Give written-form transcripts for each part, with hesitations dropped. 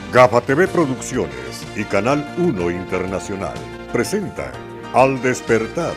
GAFA TV Producciones y Canal 1 Internacional presentan Al Despertar.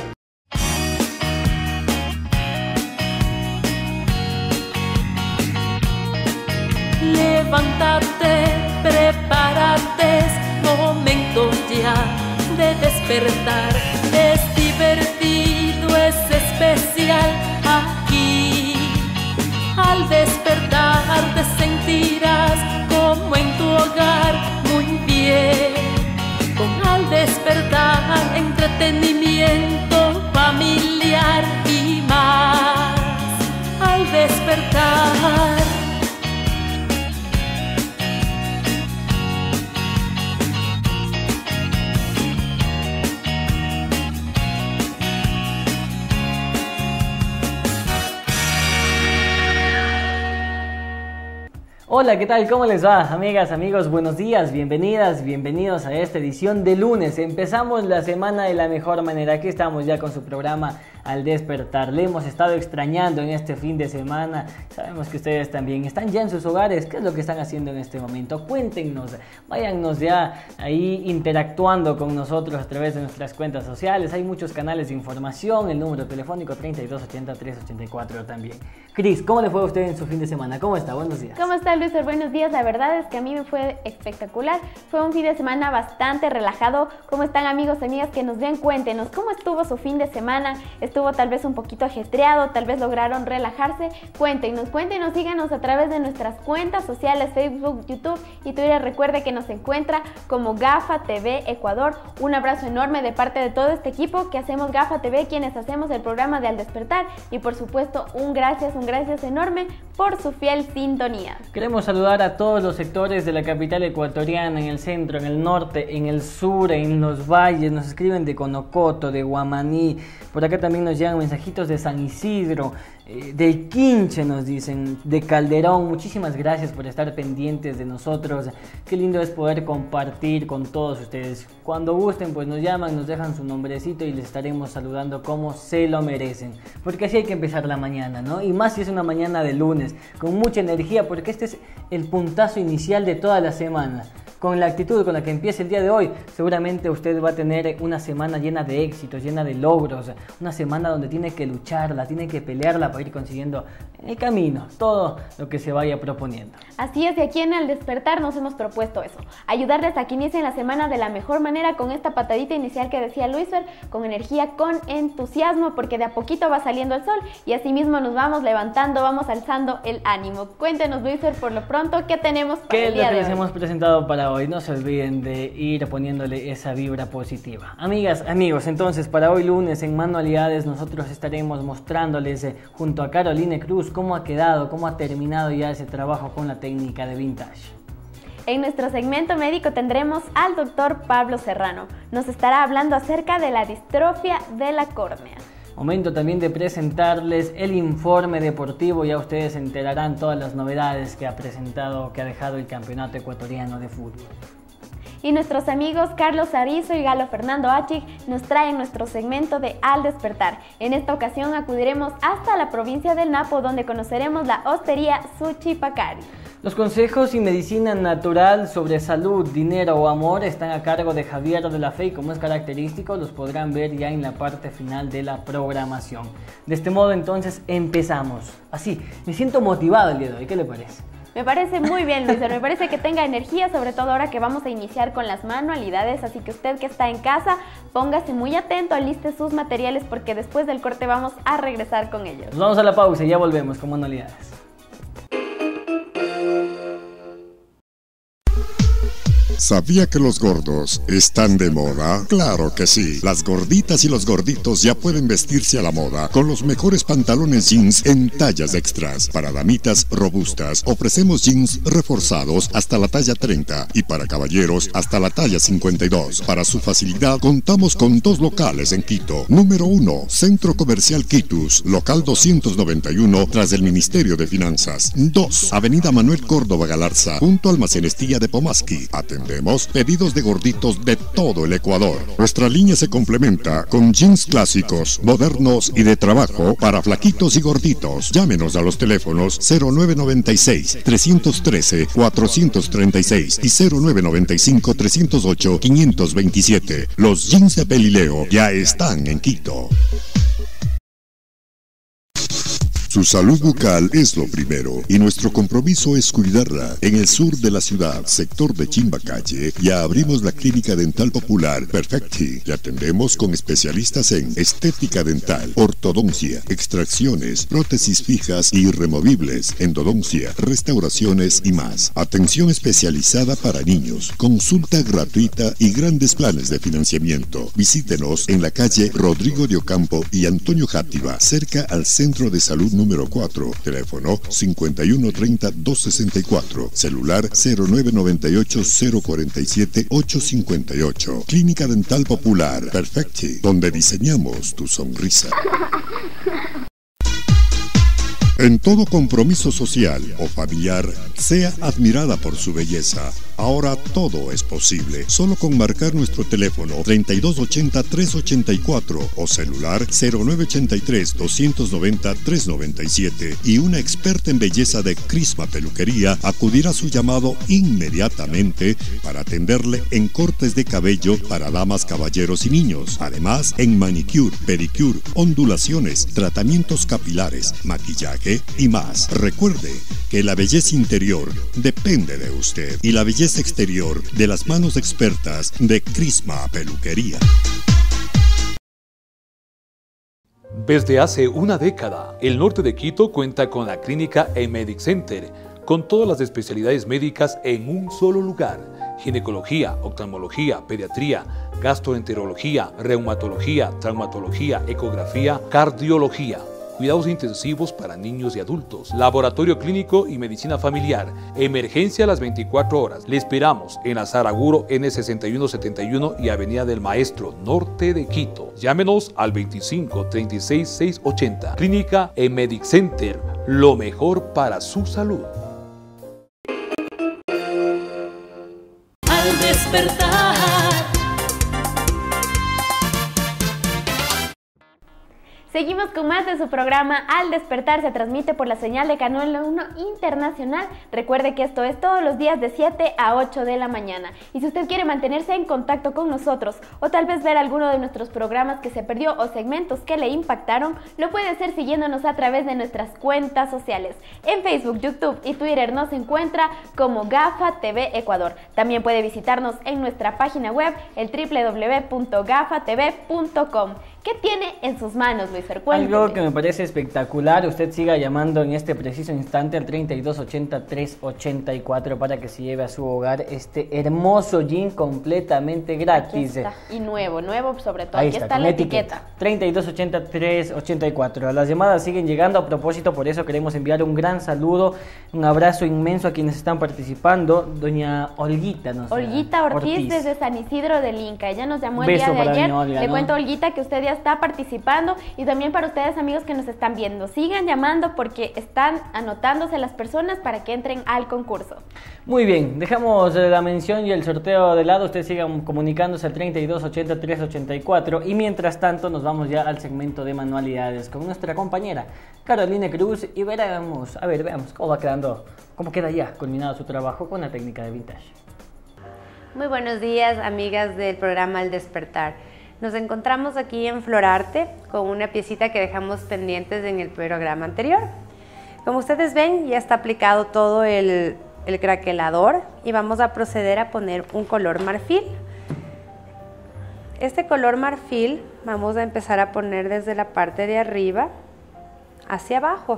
Levántate, prepárate, es momento ya de despertar. Es divertido, es especial aquí. Al despertar te sentirás como en tu hogar, muy bien. Con Al Despertar, entretenimiento familiar y más. Al Despertar. Hola, ¿qué tal? ¿Cómo les va? Amigas, amigos, buenos días, bienvenidas, bienvenidos a esta edición de lunes. Empezamos la semana de la mejor manera. Aquí estamos ya con su programa Al Despertar. Le hemos estado extrañando en este fin de semana. Sabemos que ustedes también están ya en sus hogares. ¿Qué es lo que están haciendo en este momento? Cuéntenos, váyannos ya ahí interactuando con nosotros a través de nuestras cuentas sociales. Hay muchos canales de información, el número telefónico 3280-384 también. Cris, ¿cómo le fue a usted en su fin de semana? ¿Cómo está? Buenos días. ¿Cómo está, Luis? Buenos días. La verdad es que a mí me fue espectacular. Fue un fin de semana bastante relajado. ¿Cómo están, amigos, amigas que nos ven? Cuéntenos, ¿cómo estuvo su fin de semana? ¿Estuvo tal vez un poquito ajetreado? ¿Tal vez lograron relajarse? Cuéntenos, síganos a través de nuestras cuentas sociales, Facebook, YouTube y Twitter. Recuerde que nos encuentra como GAFA TV Ecuador. Un abrazo enorme de parte de todo este equipo que hacemos GAFA TV, quienes hacemos el programa de Al Despertar. Y por supuesto, un gracias enorme por su fiel sintonía. Queremos saludar a todos los sectores de la capital ecuatoriana, en el centro, en el norte, en el sur, en los valles. Nos escriben de Conocoto, de Guamaní. Por acá también nos llegan mensajitos de San Isidro, del Quinche nos dicen, de Calderón. Muchísimas gracias por estar pendientes de nosotros. Qué lindo es poder compartir con todos ustedes. Cuando gusten, pues nos llaman, nos dejan su nombrecito y les estaremos saludando como se lo merecen. Porque así hay que empezar la mañana, ¿no? Y más si es una mañana de lunes, con mucha energía, porque este es el puntazo inicial de toda la semana. Con la actitud con la que empieza el día de hoy, seguramente usted va a tener una semana llena de éxitos, llena de logros, una semana donde tiene que lucharla, tiene que pelearla para ir consiguiendo en el camino todo lo que se vaya proponiendo. Así es, y aquí en Al Despertar nos hemos propuesto eso, ayudarles a que inicien la semana de la mejor manera, con esta patadita inicial que decía Luisfer, con energía, con entusiasmo, porque de a poquito va saliendo el sol y así mismo nos vamos levantando, vamos alzando el ánimo. Cuéntenos, Luisfer, por lo pronto, ¿qué tenemos para el día de hoy? ¿Qué es lo que les hemos presentado para hoy? No se olviden de ir poniéndole esa vibra positiva. Amigas, amigos, entonces para hoy lunes en Manualidades nosotros estaremos mostrándoles junto a Caroline Cruz cómo ha quedado, cómo ha terminado ya ese trabajo con la técnica de vintage. En nuestro segmento médico tendremos al doctor Pablo Serrano. Nos estará hablando acerca de la distrofia de la córnea. Momento también de presentarles el informe deportivo. Ya ustedes se enterarán todas las novedades que ha presentado, que ha dejado el Campeonato Ecuatoriano de Fútbol. Y nuestros amigos Carlos Arizo y Galo Fernando Achig nos traen nuestro segmento de Al Despertar. En esta ocasión acudiremos hasta la provincia del Napo, donde conoceremos la hostería Suchipacari. Los consejos y medicina natural sobre salud, dinero o amor están a cargo de Javier de la Fe y, como es característico, los podrán ver ya en la parte final de la programación. De este modo entonces empezamos. Así, me siento motivado el día de hoy, ¿qué le parece? Me parece muy bien, Luis, me parece que tenga energía, sobre todo ahora que vamos a iniciar con las manualidades, así que usted que está en casa, póngase muy atento, aliste sus materiales porque después del corte vamos a regresar con ellos. Nos vamos a la pausa y ya volvemos con manualidades. ¿Sabía que los gordos están de moda? Claro que sí. Las gorditas y los gorditos ya pueden vestirse a la moda con los mejores pantalones jeans en tallas extras. Para damitas robustas ofrecemos jeans reforzados hasta la talla 30 y para caballeros hasta la talla 52. Para su facilidad contamos con 2 locales en Quito. Número 1, Centro Comercial Quitus, local 291 tras el Ministerio de Finanzas. 2, Avenida Manuel Córdoba Galarza, junto al Almacén Estilla de Pomasqui. Atendemos Atendemos pedidos de gorditos de todo el Ecuador. Nuestra línea se complementa con jeans clásicos, modernos y de trabajo para flaquitos y gorditos. Llámenos a los teléfonos 0996-313-436 y 0995-308-527. Los jeans de Pelileo ya están en Quito. Su salud bucal es lo primero y nuestro compromiso es cuidarla. En el sur de la ciudad, sector de Chimbacalle, ya abrimos la clínica dental popular Perfecti. Le atendemos con especialistas en estética dental, ortodoncia, extracciones, prótesis fijas y removibles, endodoncia, restauraciones y más. Atención especializada para niños, consulta gratuita y grandes planes de financiamiento. Visítenos en la calle Rodrigo de Ocampo y Antonio Játiva, cerca al Centro de Salud número 4, teléfono 5130-264, celular 0998-047-858. Clínica Dental Popular Perfecti, donde diseñamos tu sonrisa. En todo compromiso social o familiar, sea admirada por su belleza. Ahora todo es posible, solo con marcar nuestro teléfono 3280-384 o celular 0983-290-397 y una experta en belleza de Crisma Peluquería acudirá a su llamado inmediatamente para atenderle en cortes de cabello para damas, caballeros y niños. Además, en manicure, pedicure, ondulaciones, tratamientos capilares, maquillaje y más. Recuerde que la belleza interior depende de usted y la belleza exterior de las manos expertas de Crisma Peluquería. Desde hace una década, el norte de Quito cuenta con la clínica Emedic Center, con todas las especialidades médicas en un solo lugar: ginecología, oftalmología, pediatría, gastroenterología, reumatología, traumatología, ecografía, cardiología, cuidados intensivos para niños y adultos, laboratorio clínico y medicina familiar, emergencia a las 24 horas. Le esperamos en la Saraguro N6171 y Avenida del Maestro, norte de Quito. Llámenos al 25 36 680. Clínica Emedic Center, lo mejor para su salud. Al despertar. Seguimos con más de su programa Al Despertar. Se transmite por la señal de Canal 1 Internacional. Recuerde que esto es todos los días de 7 a 8 de la mañana. Y si usted quiere mantenerse en contacto con nosotros o tal vez ver alguno de nuestros programas que se perdió o segmentos que le impactaron, lo puede hacer siguiéndonos a través de nuestras cuentas sociales. En Facebook, YouTube y Twitter nos encuentra como GAFA TV Ecuador. También puede visitarnos en nuestra página web, el www.gafatv.com. ¿Qué tiene en sus manos, Luis Fer? Cuénteme. Algo que me parece espectacular. Usted siga llamando en este preciso instante al 3280-384 para que se lleve a su hogar este hermoso jean completamente gratis. Aquí está. Y nuevo sobre todo. Ahí Aquí está la etiqueta. 3280-384. Las llamadas siguen llegando. A propósito, por eso queremos enviar un gran saludo, un abrazo inmenso a quienes están participando. Doña Olguita Olguita Ortiz desde San Isidro del Inca. Ella nos llamó el Beso día de ayer. Olga, Le ¿no? cuento, Olguita, que usted ya está participando, y también para ustedes, amigos que nos están viendo, sigan llamando porque están anotándose las personas para que entren al concurso. Muy bien, dejamos la mención y el sorteo de lado. Ustedes sigan comunicándose al 3280-384 y mientras tanto nos vamos ya al segmento de manualidades con nuestra compañera Carolina Cruz y veamos cómo va quedando, cómo queda ya culminado su trabajo con la técnica de vintage. Muy buenos días, amigas del programa El Despertar. Nos encontramos aquí en Florarte con una piecita que dejamos pendientes en el programa anterior. Como ustedes ven, ya está aplicado todo el craquelador y vamos a proceder a poner un color marfil. Este color marfil vamos a empezar a poner desde la parte de arriba hacia abajo,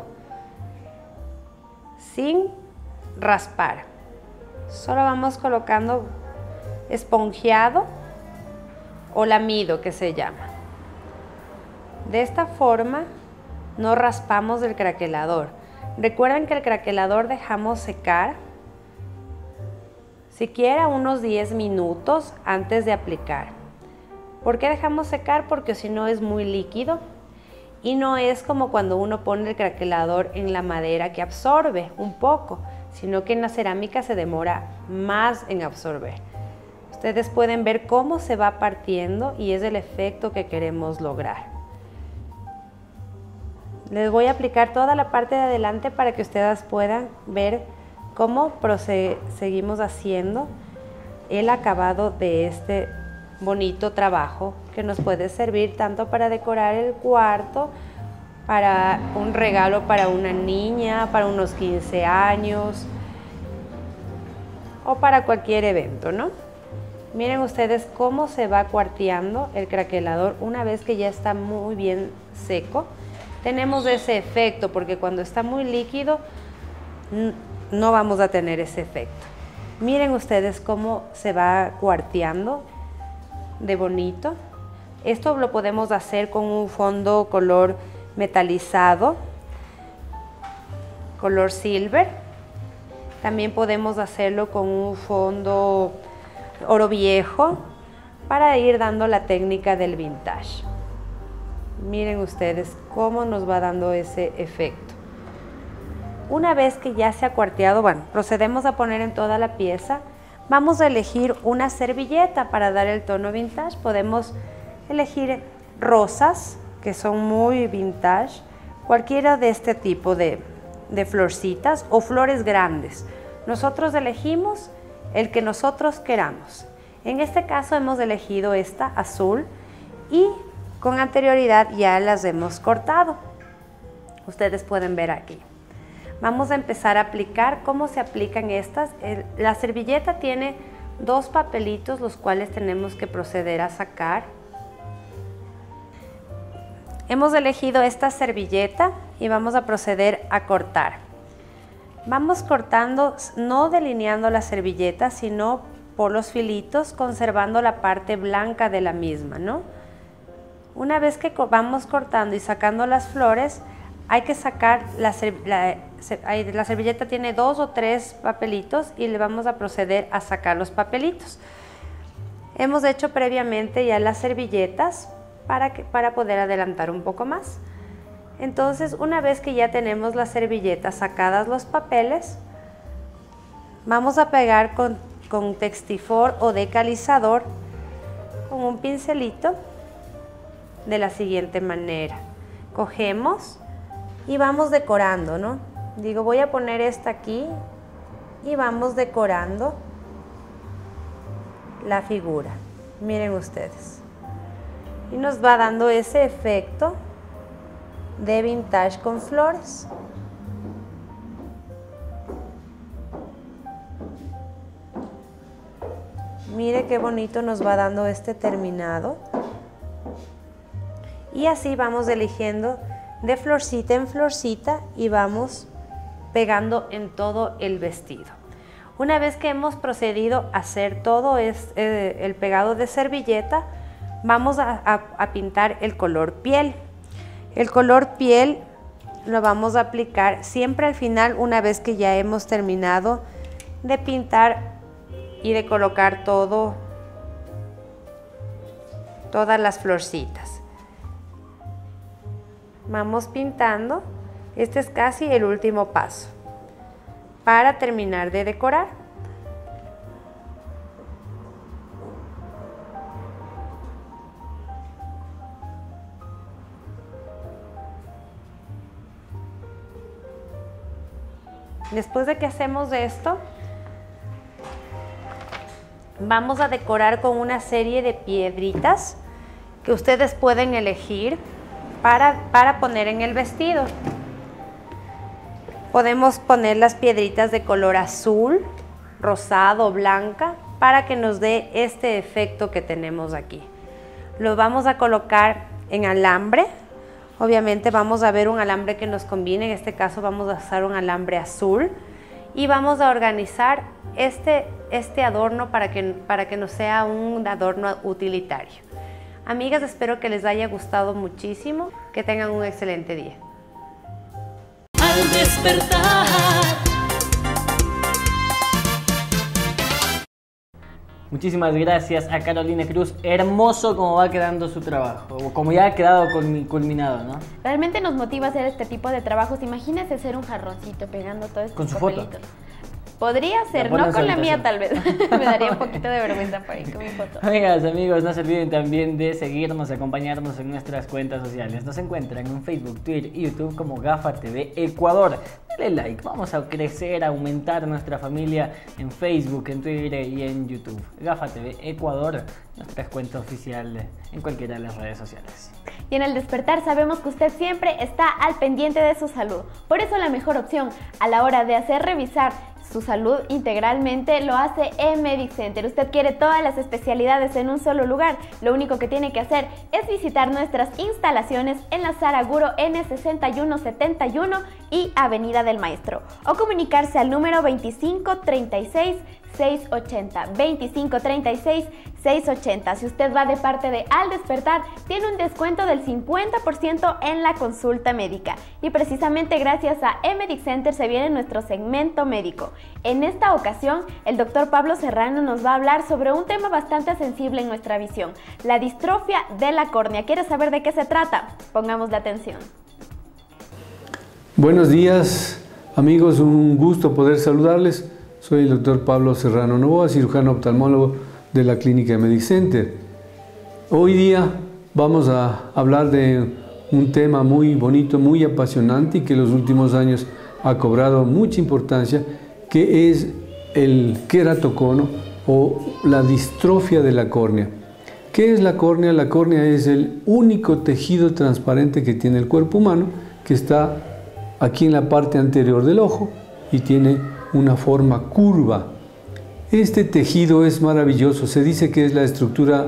sin raspar. Solo vamos colocando esponjeado o lamido, que se llama. De esta forma no raspamos el craquelador. Recuerden que el craquelador dejamos secar siquiera unos 10 minutos antes de aplicar. ¿Por qué dejamos secar? Porque si no es muy líquido y no es como cuando uno pone el craquelador en la madera que absorbe un poco, sino que en la cerámica se demora más en absorber. Ustedes pueden ver cómo se va partiendo y es el efecto que queremos lograr. Les voy a aplicar toda la parte de adelante para que ustedes puedan ver cómo seguimos haciendo el acabado de este bonito trabajo que nos puede servir tanto para decorar el cuarto, para un regalo para una niña, para unos 15 años o para cualquier evento, ¿no? Miren ustedes cómo se va cuarteando el craquelador una vez que ya está muy bien seco. Tenemos ese efecto porque cuando está muy líquido no vamos a tener ese efecto. Miren ustedes cómo se va cuarteando de bonito. Esto lo podemos hacer con un fondo color metalizado, color silver. También podemos hacerlo con un fondo oro viejo para ir dando la técnica del vintage. Miren ustedes cómo nos va dando ese efecto. Una vez que ya se ha cuarteado, bueno, procedemos a poner en toda la pieza. Vamos a elegir una servilleta para dar el tono vintage. Podemos elegir rosas, que son muy vintage, cualquiera de este tipo de florcitas o flores grandes. Nosotros elegimos el que nosotros queramos. En este caso hemos elegido esta azul y con anterioridad ya las hemos cortado. Ustedes pueden ver aquí. Vamos a empezar a aplicar. ¿Cómo se aplican estas? La servilleta tiene dos papelitos los cuales tenemos que proceder a sacar. Hemos elegido esta servilleta y vamos a proceder a cortar. Vamos cortando, no delineando la servilleta, sino por los filitos, conservando la parte blanca de la misma, ¿no? Una vez que vamos cortando y sacando las flores, hay que sacar la servilleta tiene 2 o 3 papelitos y le vamos a proceder a sacar los papelitos. Hemos hecho previamente ya las servilletas para poder adelantar un poco más. Entonces, una vez que ya tenemos las servilletas sacadas los papeles, vamos a pegar con textifor o decalizador con un pincelito de la siguiente manera. Cogemos y vamos decorando, ¿no? Digo, voy a poner esta aquí y vamos decorando la figura. Miren ustedes. Y nos va dando ese efecto de vintage con flores. Mire qué bonito nos va dando este terminado. Y así vamos eligiendo de florcita en florcita y vamos pegando en todo el vestido. Una vez que hemos procedido a hacer todo el pegado de servilleta, vamos a pintar el color piel. El color piel lo vamos a aplicar siempre al final, una vez que ya hemos terminado de pintar y de colocar todas las florcitas. Vamos pintando. Este es casi el último paso para terminar de decorar. Después de que hacemos esto, vamos a decorar con una serie de piedritas que ustedes pueden elegir para poner en el vestido. Podemos poner las piedritas de color azul, rosado, blanca, para que nos dé este efecto que tenemos aquí. Lo vamos a colocar en alambre. Obviamente vamos a ver un alambre que nos combine. En este caso vamos a usar un alambre azul. Y vamos a organizar este adorno para que no sea un adorno utilitario. Amigas, espero que les haya gustado muchísimo. Que tengan un excelente día. Al despertar. Muchísimas gracias a Carolina Cruz. Hermoso como va quedando su trabajo, o como ya ha quedado culminado, ¿no? Realmente nos motiva a hacer este tipo de trabajos. Imagínense hacer un jarroncito pegando todo estos con su papelitos. foto. Podría ser, no con la mía tal vez. Me daría un poquito de vergüenza por ahí con mi foto. Amigas, amigos, no se olviden también de seguirnos, acompañarnos en nuestras cuentas sociales. Nos encuentran en Facebook, Twitter y YouTube como Gafa TV Ecuador. Dale like, vamos a crecer, a aumentar nuestra familia en Facebook, en Twitter y en YouTube. Gafa TV Ecuador, nuestra cuenta oficial en cualquiera de las redes sociales. Y en El Despertar sabemos que usted siempre está al pendiente de su salud. Por eso la mejor opción a la hora de hacer revisar su salud integralmente lo hace eMedic Center. Usted quiere todas las especialidades en un solo lugar. Lo único que tiene que hacer es visitar nuestras instalaciones en la Saraguro N6171 y Avenida del Maestro o comunicarse al número 2536 680, 2536 680. Si usted va de parte de Al Despertar, tiene un descuento del 50% en la consulta médica. Y precisamente gracias a eMedic Center se viene nuestro segmento médico. En esta ocasión, el doctor Pablo Serrano nos va a hablar sobre un tema bastante sensible en nuestra visión, la distrofia de la córnea. ¿Quiere saber de qué se trata? Pongamos la atención. Buenos días, amigos, un gusto poder saludarles. Soy el doctor Pablo Serrano Novoa, cirujano oftalmólogo de la clínica eMedic Center. Hoy día vamos a hablar de un tema muy bonito, muy apasionante y que en los últimos años ha cobrado mucha importancia, que es el queratocono o la distrofia de la córnea. ¿Qué es la córnea? La córnea es el único tejido transparente que tiene el cuerpo humano, que está aquí en la parte anterior del ojo y tiene una forma curva. Este tejido es maravilloso, se dice que es la estructura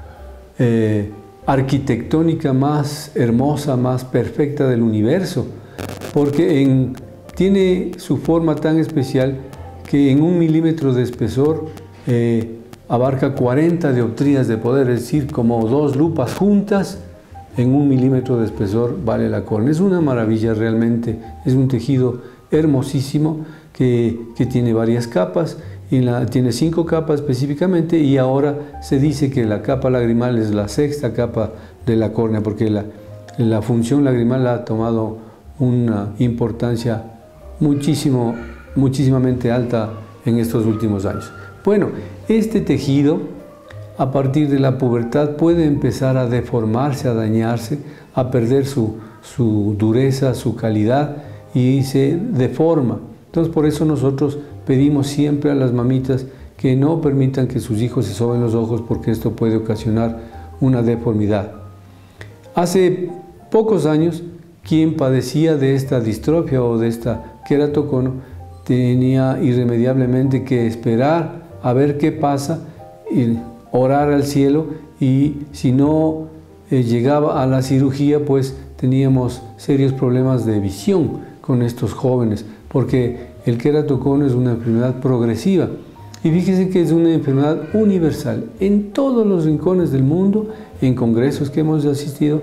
arquitectónica más hermosa, más perfecta del universo, porque tiene su forma tan especial que en 1 milímetro de espesor abarca 40 dioptrías de poder, es decir, como 2 lupas juntas. En 1 milímetro de espesor vale la córnea. Es una maravilla realmente, es un tejido hermosísimo que tiene varias capas, tiene 5 capas específicamente, y ahora se dice que la capa lagrimal es la 6ª capa de la córnea, porque la función lagrimal ha tomado una importancia muchísimamente alta en estos últimos años. Bueno, este tejido a partir de la pubertad puede empezar a deformarse, a dañarse, a perder su dureza, su calidad, y se deforma. Entonces por eso nosotros pedimos siempre a las mamitas que no permitan que sus hijos se soben los ojos, porque esto puede ocasionar una deformidad. Hace pocos años, quien padecía de esta distrofia o de esta queratocono tenía irremediablemente que esperar a ver qué pasa y orar al cielo, y si no llegaba a la cirugía, pues teníamos serios problemas de visión con estos jóvenes, porque el queratocono es una enfermedad progresiva. Y fíjense que es una enfermedad universal. En todos los rincones del mundo, en congresos que hemos asistido,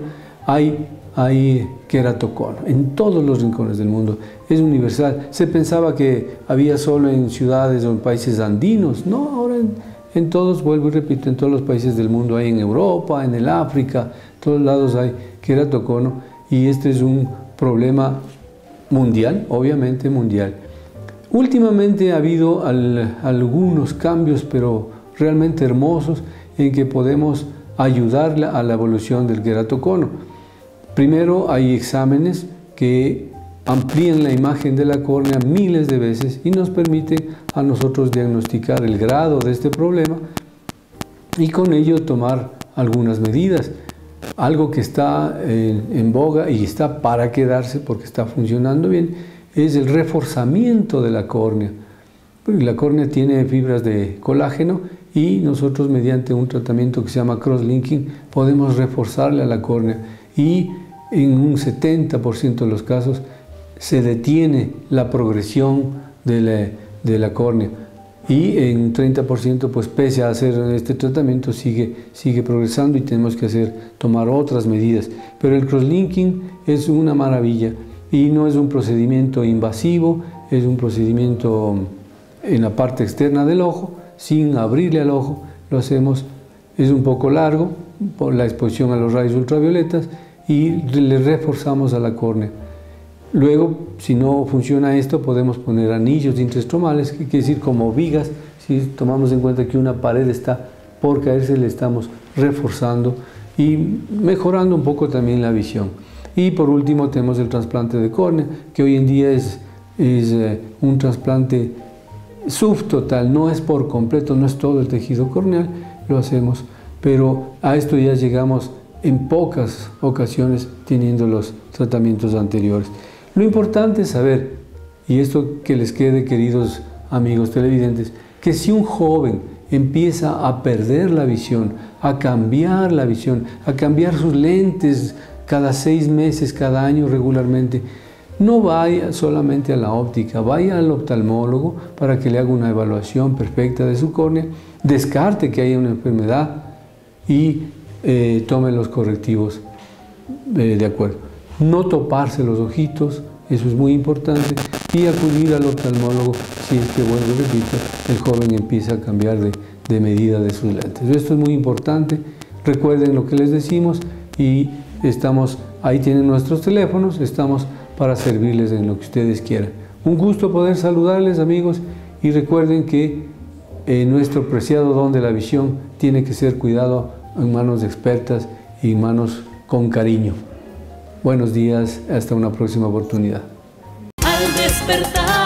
hay queratocono. En todos los rincones del mundo. Es universal. Se pensaba que había solo en ciudades o en países andinos. No, ahora en todos, vuelvo y repito, en todos los países del mundo hay, en Europa, en el África, en todos lados hay queratocono, y este es un problema mundial, obviamente mundial. Últimamente ha habido algunos cambios, pero realmente hermosos, en que podemos ayudar a la evolución del queratocono. Primero, hay exámenes que amplían la imagen de la córnea miles de veces y nos permiten a nosotros diagnosticar el grado de este problema y con ello tomar algunas medidas. Algo que está en boga y está para quedarse porque está funcionando bien es el reforzamiento de la córnea. La córnea tiene fibras de colágeno y nosotros, mediante un tratamiento que se llama crosslinking, podemos reforzarle a la córnea, y en un 70% de los casos se detiene la progresión de la córnea, y en 30% pues pese a hacer este tratamiento sigue progresando y tenemos que tomar otras medidas. Pero el crosslinking es una maravilla y no es un procedimiento invasivo, es un procedimiento en la parte externa del ojo, sin abrirle al ojo. Lo hacemos, es un poco largo por la exposición a los rayos ultravioletas, y le reforzamos a la córnea. Luego, si no funciona esto, podemos poner anillos intraestromales, que quiere decir como vigas. Si tomamos en cuenta que una pared está por caerse, le estamos reforzando y mejorando un poco también la visión. Y por último tenemos el trasplante de córnea, que hoy en día es un trasplante subtotal, no es por completo, no es todo el tejido corneal, lo hacemos, pero a esto ya llegamos en pocas ocasiones teniendo los tratamientos anteriores. Lo importante es saber, y esto que les quede, queridos amigos televidentes, que si un joven empieza a perder la visión, a cambiar la visión, a cambiar sus lentes cada 6 meses, cada año regularmente, no vaya solamente a la óptica, vaya al oftalmólogo para que le haga una evaluación perfecta de su córnea, descarte que haya una enfermedad y tome los correctivos de acuerdo. No toparse los ojitos, eso es muy importante, y acudir al oftalmólogo si es que, bueno, repito, el joven empieza a cambiar de medida de sus lentes. Esto es muy importante, recuerden lo que les decimos y ahí tienen nuestros teléfonos, estamos para servirles en lo que ustedes quieran. Un gusto poder saludarles, amigos, y recuerden que nuestro preciado don de la visión tiene que ser cuidado en manos expertas y manos con cariño. Buenos días, hasta una próxima oportunidad. Al despertar.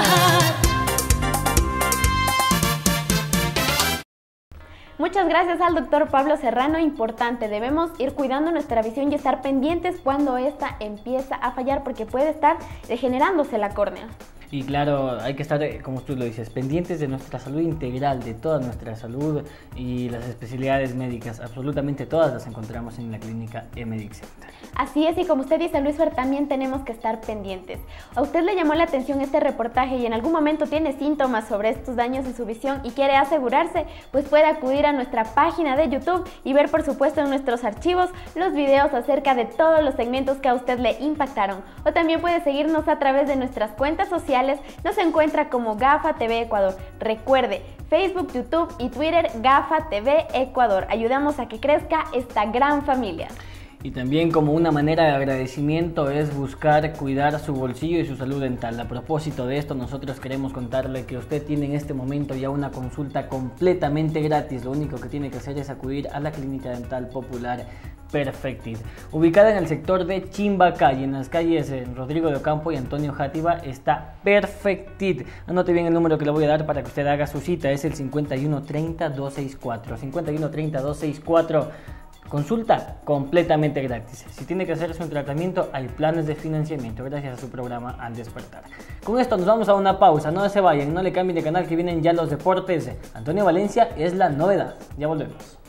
Muchas gracias al doctor Pablo Serrano. Importante, debemos ir cuidando nuestra visión y estar pendientes cuando esta empieza a fallar, porque puede estar degenerándose la córnea. Y claro, hay que estar, como tú lo dices, pendientes de nuestra salud integral, de toda nuestra salud y las especialidades médicas. Absolutamente todas las encontramos en la clínica eMedic Center. Así es, y como usted dice, Luis Fer, también tenemos que estar pendientes. ¿A usted le llamó la atención este reportaje y en algún momento tiene síntomas sobre estos daños en su visión y quiere asegurarse? Pues puede acudir a nuestra página de YouTube y ver, por supuesto, en nuestros archivos los videos acerca de todos los segmentos que a usted le impactaron. O también puede seguirnos a través de nuestras cuentas sociales. Nos encuentra como GAFA TV Ecuador. Recuerde, Facebook, YouTube y Twitter, GAFA TV Ecuador. Ayudamos a que crezca esta gran familia. Y también, como una manera de agradecimiento, es buscar cuidar su bolsillo y su salud dental. A propósito de esto, nosotros queremos contarle que usted tiene en este momento ya una consulta completamente gratis. Lo único que tiene que hacer es acudir a la Clínica Dental Popular Perfectit, ubicada en el sector de Chimbacalle, en las calles Rodrigo de Ocampo y Antonio Játiva, está Perfectit. Anote bien el número que le voy a dar para que usted haga su cita, es el 5130-264, 5130-264. Consulta completamente gratis. Si tiene que hacerse un tratamiento, hay planes de financiamiento gracias a su programa Al Despertar. Con esto nos vamos a una pausa, no se vayan, no le cambien de canal, que vienen ya los deportes. Antonio Valencia es la novedad, ya volvemos.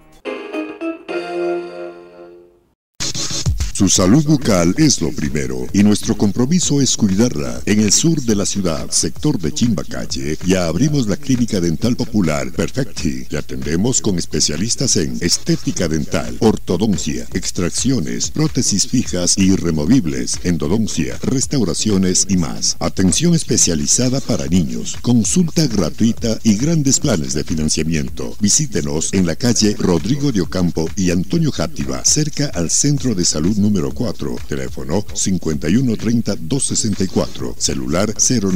Su salud bucal es lo primero y nuestro compromiso es cuidarla. En el sur de la ciudad, sector de Chimbacalle, ya abrimos la Clínica Dental Popular Perfecti y atendemos con especialistas en estética dental, ortodoncia, extracciones, prótesis fijas y removibles, endodoncia, restauraciones y más. Atención especializada para niños, consulta gratuita y grandes planes de financiamiento. Visítenos en la calle Rodrigo de Ocampo y Antonio Játiva, cerca al Centro de Salud número 4, teléfono 5130-264, celular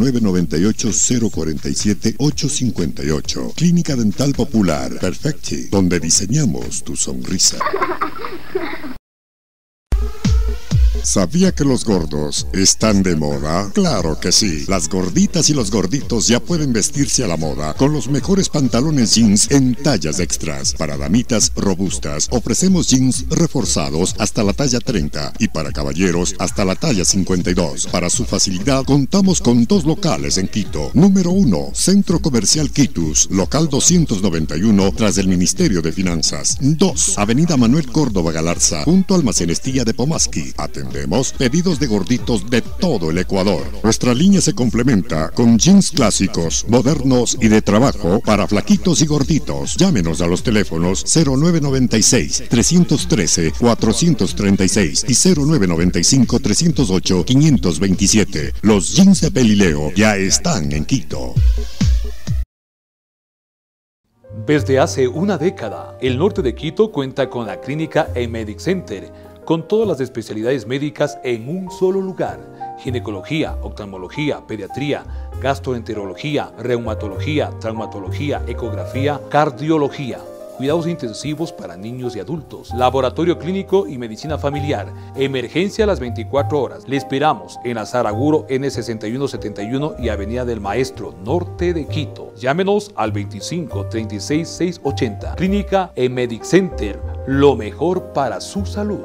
0998-047-858. Clínica Dental Popular Perfecti, donde diseñamos tu sonrisa. ¿Sabía que los gordos están de moda? Claro que sí. Las gorditas y los gorditos ya pueden vestirse a la moda con los mejores pantalones jeans en tallas extras. Para damitas robustas ofrecemos jeans reforzados hasta la talla 30 y para caballeros hasta la talla 52. Para su facilidad contamos con 2 locales en Quito. Número 1, Centro Comercial Quitus, local 291 tras el Ministerio de Finanzas. 2, Avenida Manuel Córdoba Galarza, junto al Almacenestía de Pomasqui. Atendemos pedidos de gorditos de todo el Ecuador. Nuestra línea se complementa con jeans clásicos, modernos y de trabajo para flaquitos y gorditos. Llámenos a los teléfonos 0996-313-436 y 0995-308-527. Los jeans de Pelileo ya están en Quito. Desde hace una década, el norte de Quito cuenta con la clínica eMedic Center, con todas las especialidades médicas en un solo lugar, ginecología, oftalmología, pediatría, gastroenterología, reumatología, traumatología, ecografía, cardiología, cuidados intensivos para niños y adultos, laboratorio clínico y medicina familiar, emergencia a las 24 horas. Le esperamos en Azaraguro N6171 y Avenida del Maestro, norte de Quito. Llámenos al 25 36 680. Clínica Emedic Center, lo mejor para su salud.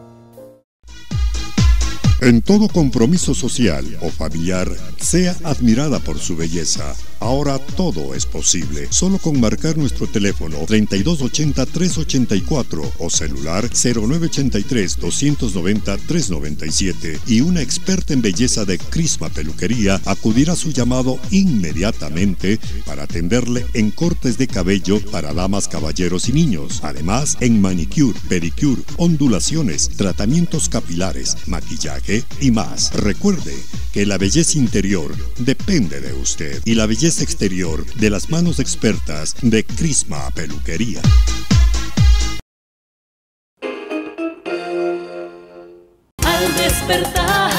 En todo compromiso social o familiar, sea admirada por su belleza. Ahora todo es posible, solo con marcar nuestro teléfono 3280-384 o celular 0983-290-397 y una experta en belleza de Crisma Peluquería acudirá a su llamado inmediatamente para atenderle en cortes de cabello para damas, caballeros y niños. Además, en manicure, pedicure, ondulaciones, tratamientos capilares, maquillaje y más. Recuerde que la belleza interior depende de usted y la belleza exterior de las manos expertas de Crisma Peluquería. Al despertar.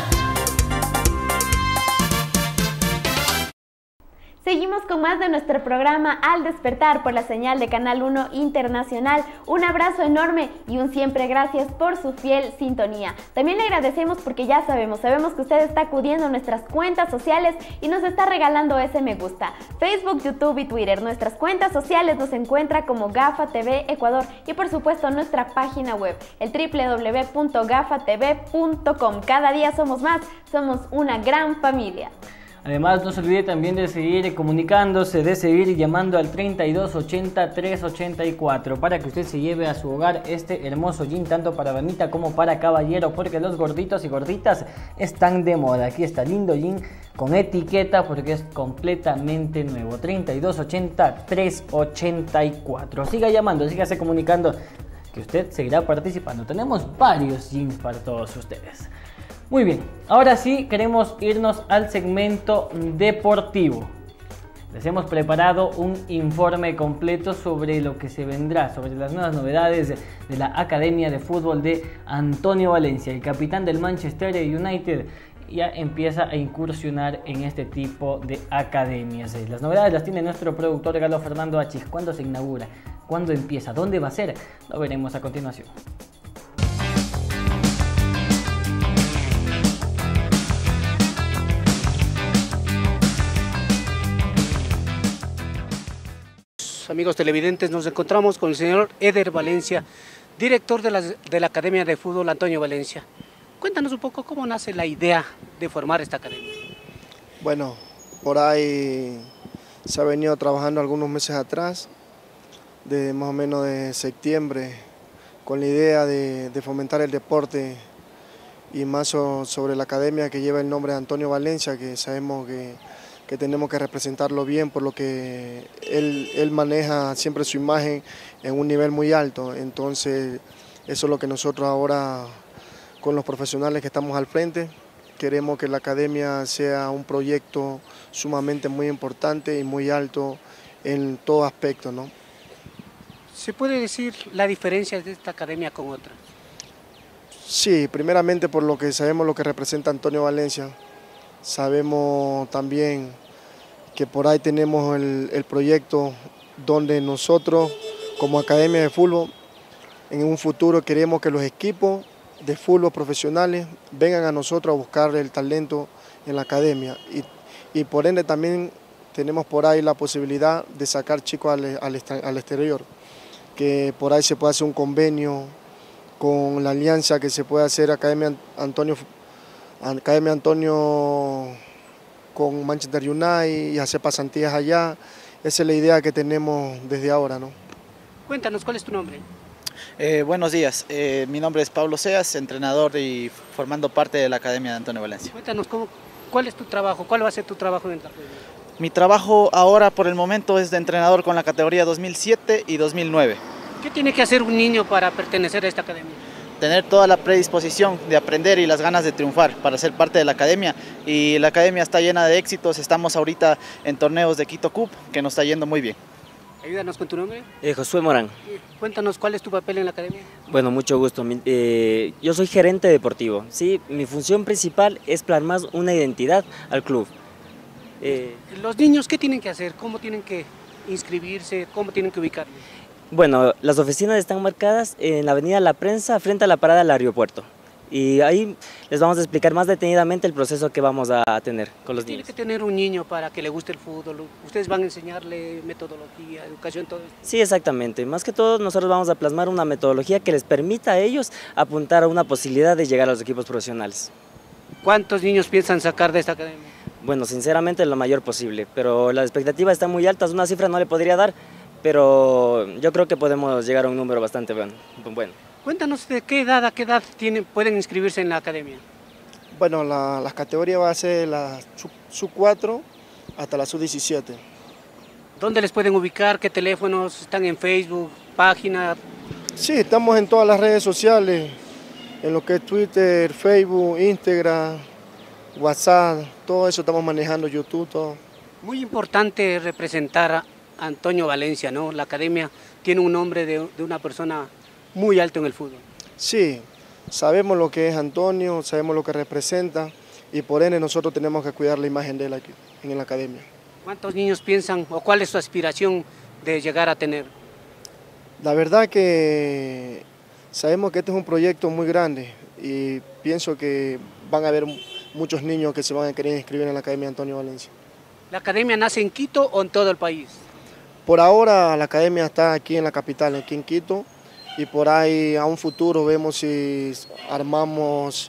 Seguimos con más de nuestro programa Al Despertar por la señal de Canal 1 Internacional. Un abrazo enorme y un siempre gracias por su fiel sintonía. También le agradecemos porque ya sabemos que usted está acudiendo a nuestras cuentas sociales y nos está regalando ese me gusta. Facebook, YouTube y Twitter. Nuestras cuentas sociales nos encuentra como Gafa TV Ecuador y por supuesto nuestra página web, el www.gafatv.com. Cada día somos más, somos una gran familia. Además, no se olvide también de seguir comunicándose, de seguir llamando al 3280-384 para que usted se lleve a su hogar este hermoso jean, tanto para damita como para caballero, porque los gorditos y gorditas están de moda. Aquí está lindo jean con etiqueta porque es completamente nuevo. 3280-384. Siga llamando, sígase comunicando, que usted seguirá participando. Tenemos varios jeans para todos ustedes. Muy bien, ahora sí queremos irnos al segmento deportivo. Les hemos preparado un informe completo sobre lo que se vendrá, sobre las nuevas novedades de la Academia de Fútbol de Antonio Valencia. El capitán del Manchester United ya empieza a incursionar en este tipo de academias. Las novedades las tiene nuestro productor Galo Fernando Achis. ¿Cuándo se inaugura? ¿Cuándo empieza? ¿Dónde va a ser? Lo veremos a continuación. Amigos televidentes, nos encontramos con el señor Eder Valencia, director de la Academia de Fútbol Antonio Valencia. Cuéntanos un poco cómo nace la idea de formar esta academia. Bueno, por ahí se ha venido trabajando algunos meses atrás, de más o menos de septiembre, con la idea de fomentar el deporte y más sobre la academia que lleva el nombre de Antonio Valencia, que sabemos que tenemos que representarlo bien, por lo que él maneja siempre su imagen en un nivel muy alto. Entonces eso es lo que nosotros ahora, con los profesionales que estamos al frente, queremos que la academia sea un proyecto sumamente muy importante y muy alto en todo aspecto, ¿no? ¿Se puede decir la diferencia de esta academia con otra? Sí, primeramente por lo que sabemos lo que representa Antonio Valencia. Sabemos también que por ahí tenemos el proyecto donde nosotros, como Academia de Fútbol, en un futuro queremos que los equipos de fútbol profesionales vengan a nosotros a buscar el talento en la academia. Y por ende también tenemos por ahí la posibilidad de sacar chicos al exterior, que por ahí se puede hacer un convenio con la alianza que se puede hacer Academia Antonio con Manchester United y hacer pasantías allá. Esa es la idea que tenemos desde ahora, ¿no? Cuéntanos, ¿cuál es tu nombre? Buenos días, mi nombre es Pablo Seas, entrenador y formando parte de la Academia de Antonio Valencia. Cuéntanos, ¿cuál es tu trabajo? ¿Cuál va a ser tu trabajo en esta academia? Mi trabajo ahora por el momento es de entrenador con la categoría 2007 y 2009. ¿Qué tiene que hacer un niño para pertenecer a esta academia? Tener toda la predisposición de aprender y las ganas de triunfar para ser parte de la academia, y la academia está llena de éxitos. Estamos ahorita en torneos de Quito Cup que nos está yendo muy bien. Ayúdanos con tu nombre. Josué Morán. Cuéntanos cuál es tu papel en la academia. Bueno, mucho gusto. Yo soy gerente deportivo. Sí, mi función principal es plasmar una identidad al club. Los niños, ¿qué tienen que hacer? ¿Cómo tienen que inscribirse? ¿Cómo tienen que ubicar? Bueno, las oficinas están marcadas en la avenida La Prensa, frente a la parada del aeropuerto. Y ahí les vamos a explicar más detenidamente el proceso que vamos a tener con los niños. Tiene que tener un niño para que le guste el fútbol. Ustedes van a enseñarle metodología, educación, todo esto. Sí, exactamente. Más que todo, nosotros vamos a plasmar una metodología que les permita a ellos apuntar a una posibilidad de llegar a los equipos profesionales. ¿Cuántos niños piensan sacar de esta academia? Bueno, sinceramente lo mayor posible, pero las expectativas están muy altas. Una cifra no le podría dar, pero yo creo que podemos llegar a un número bastante bueno. Cuéntanos de qué edad a qué edad pueden inscribirse en la academia. Bueno, las categorías va a ser la sub-4 hasta la sub-17. ¿Dónde les pueden ubicar? ¿Qué teléfonos? ¿Están en Facebook? ¿Página? Sí, estamos en todas las redes sociales, en lo que es Twitter, Facebook, Instagram, WhatsApp, todo eso estamos manejando, YouTube, todo. Muy importante representar a Antonio Valencia, ¿no? La academia tiene un nombre de una persona muy alto en el fútbol. Sí, sabemos lo que es Antonio, sabemos lo que representa y por ende nosotros tenemos que cuidar la imagen de él aquí en la academia. ¿Cuántos niños piensan o cuál es su aspiración de llegar a tener? La verdad que sabemos que este es un proyecto muy grande y pienso que van a haber muchos niños que se van a querer inscribir en la academia de Antonio Valencia. ¿La academia nace en Quito o en todo el país? Por ahora la academia está aquí en la capital, aquí en Quito. Y por ahí a un futuro vemos si armamos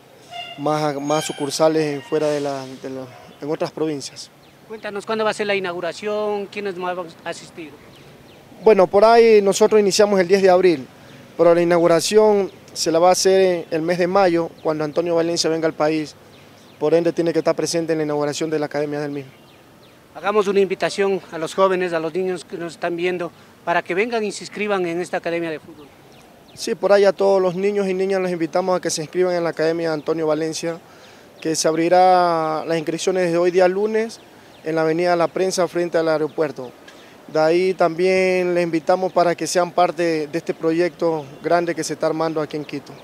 más sucursales fuera en otras provincias. Cuéntanos cuándo va a ser la inauguración, quiénes más van a asistir. Bueno, por ahí nosotros iniciamos el 10 de abril, pero la inauguración se la va a hacer el mes de mayo, cuando Antonio Valencia venga al país. Por ende tiene que estar presente en la inauguración de la academia del mismo. Hagamos una invitación a los jóvenes, a los niños que nos están viendo, para que vengan y se inscriban en esta academia de fútbol. Sí, por ahí a todos los niños y niñas los invitamos a que se inscriban en la academia de Antonio Valencia, que se abrirá las inscripciones desde hoy día lunes en la avenida La Prensa frente al aeropuerto. De ahí también les invitamos para que sean parte de este proyecto grande que se está armando aquí en Quito.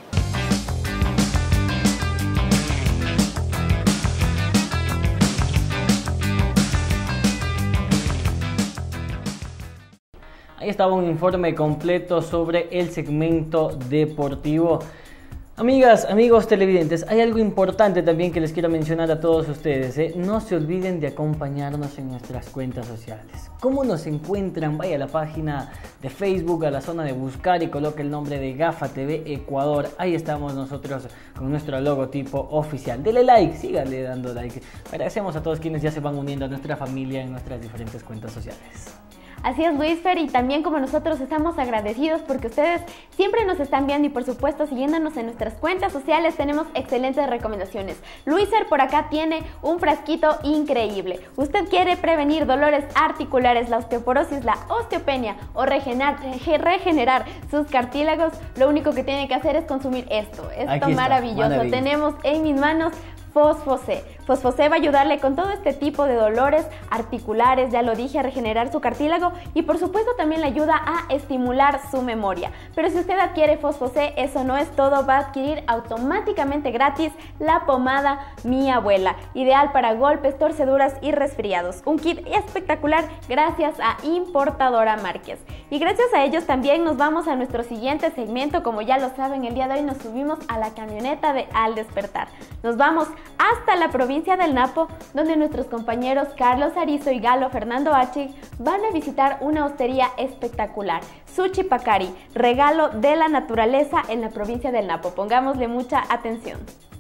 Ahí estaba un informe completo sobre el segmento deportivo. Amigas, amigos televidentes, hay algo importante también que les quiero mencionar a todos ustedes. No se olviden de acompañarnos en nuestras cuentas sociales. ¿Cómo nos encuentran? Vaya a la página de Facebook, a la zona de buscar y coloque el nombre de Gafa TV Ecuador. Ahí estamos nosotros con nuestro logotipo oficial. Dele like, síganle dando like. Agradecemos a todos quienes ya se van uniendo a nuestra familia en nuestras diferentes cuentas sociales. Así es, Luisfer, y también como nosotros estamos agradecidos porque ustedes siempre nos están viendo y por supuesto siguiéndonos en nuestras cuentas sociales tenemos excelentes recomendaciones. Luisfer por acá tiene un frasquito increíble. ¿Usted quiere prevenir dolores articulares, la osteoporosis, la osteopenia o regenerar sus cartílagos? Lo único que tiene que hacer es consumir esto. Esto maravilloso. Tenemos en mis manos Fosfocé. Fosfocé va a ayudarle con todo este tipo de dolores articulares, ya lo dije, a regenerar su cartílago y por supuesto también le ayuda a estimular su memoria. Pero si usted adquiere Fosfocé, eso no es todo, va a adquirir automáticamente gratis la pomada Mi Abuela, ideal para golpes, torceduras y resfriados. Un kit espectacular gracias a Importadora Márquez. Y gracias a ellos también nos vamos a nuestro siguiente segmento. Como ya lo saben, el día de hoy nos subimos a la camioneta de Al Despertar. Nos vamos hasta la provincia del Napo, donde nuestros compañeros Carlos Arizo y Galo Fernando H van a visitar una hostería espectacular, Sushi Pacari, regalo de la naturaleza en la provincia del Napo. Pongámosle mucha atención.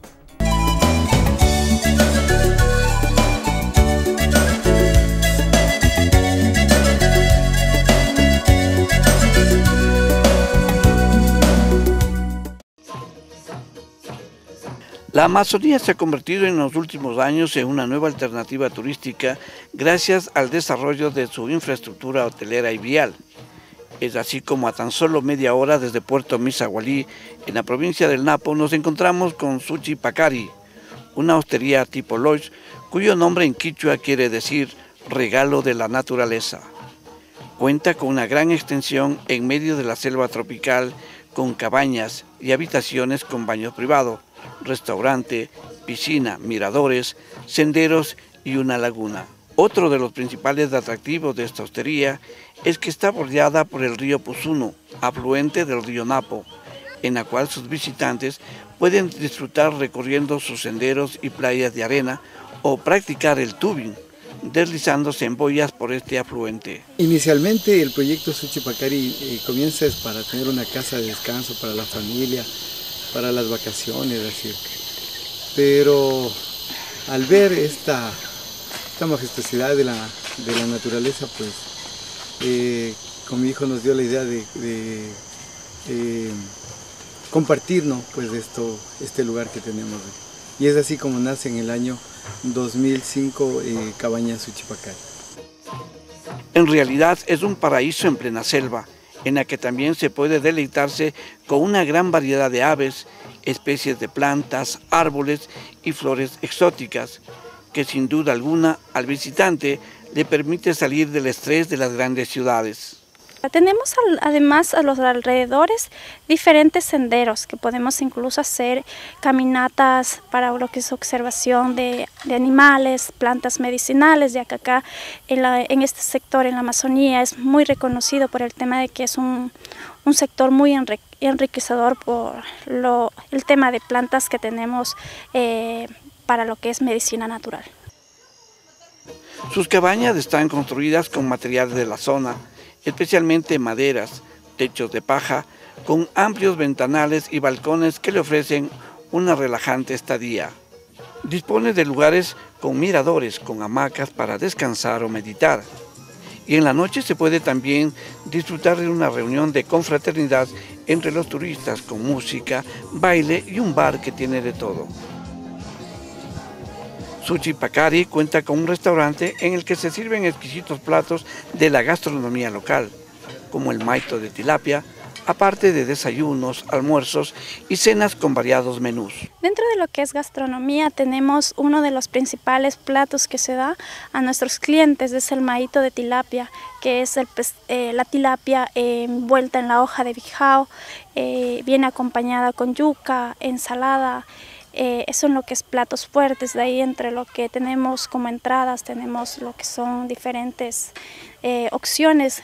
La Amazonía se ha convertido en los últimos años en una nueva alternativa turística gracias al desarrollo de su infraestructura hotelera y vial. Es así como a tan solo media hora desde Puerto Misagualí, en la provincia del Napo, nos encontramos con Sushi Pacari, una hostería tipo lodge, cuyo nombre en quichua quiere decir regalo de la naturaleza. Cuenta con una gran extensión en medio de la selva tropical, con cabañas y habitaciones con baño privado, restaurante, piscina, miradores, senderos y una laguna. Otro de los principales atractivos de esta hostería es que está bordeada por el río Puzuno, afluente del río Napo, en la cual sus visitantes pueden disfrutar recorriendo sus senderos y playas de arena o practicar el tubing, deslizándose en boyas por este afluente. Inicialmente el proyecto Suchipacari comienza para tener una casa de descanso para la familia, para las vacaciones, así. Pero al ver esta majestuosidad de la naturaleza, pues con mi hijo nos dio la idea de compartirnos pues este lugar que tenemos. Y es así como nace en el año 2005 Cabañas Suchipacari. En realidad es un paraíso en plena selva, en la que también se puede deleitarse con una gran variedad de aves, especies de plantas, árboles y flores exóticas, que sin duda alguna al visitante le permite salir del estrés de las grandes ciudades. Tenemos además a los alrededores diferentes senderos que podemos incluso hacer caminatas para lo que es observación de animales, plantas medicinales, ya que acá en este sector, en la Amazonía, es muy reconocido por el tema de que es un sector muy enriquecedor por el tema de plantas que tenemos para lo que es medicina natural. Sus cabañas están construidas con materiales de la zona, especialmente maderas, techos de paja, con amplios ventanales y balcones que le ofrecen una relajante estadía. Dispone de lugares con miradores, con hamacas para descansar o meditar. Y en la noche se puede también disfrutar de una reunión de confraternidad entre los turistas, con música, baile y un bar que tiene de todo. Suchipacari cuenta con un restaurante en el que se sirven exquisitos platos de la gastronomía local, como el maito de tilapia, aparte de desayunos, almuerzos y cenas con variados menús. Dentro de lo que es gastronomía tenemos uno de los principales platos que se da a nuestros clientes, es el maito de tilapia, que es la tilapia envuelta en la hoja de bijao, viene acompañada con yuca, ensalada. Eso en lo que es platos fuertes. De ahí entre lo que tenemos como entradas tenemos lo que son diferentes opciones